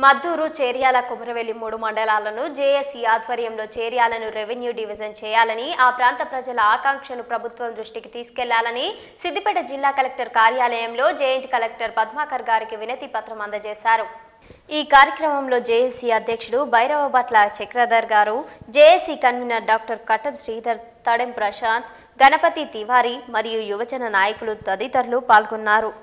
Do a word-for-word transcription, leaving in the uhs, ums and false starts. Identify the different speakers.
Speaker 1: మద్దూరు, చేర్యాల, కొమరవెల్లి మూడు మండలాలను జేఏసీ ఆధ్వర్యంలో చేర్యాలను రెవెన్యూ డివిజన్ చేయాలని, ఆ ప్రాంత ప్రజల ఆకాంక్షను ప్రభుత్వం దృష్టికి తీసుకెళ్లాలని సిద్దిపేట జిల్లా కలెక్టర్ కార్యాలయంలో జాయింట్ కలెక్టర్ పద్మాకర్ గారికి వినతి పత్రం అందజేశారు. ఈ కార్యక్రమంలో జేఏసీ అధ్యక్షుడు భైరవభట్ల చక్రధర్ గారు, JAC convener doctor Katam Sridhar, Tadem Prashant, Ganapati Tiwari మరియు యువజన నాయకులు తదితరులు పాల్గొన్నారు.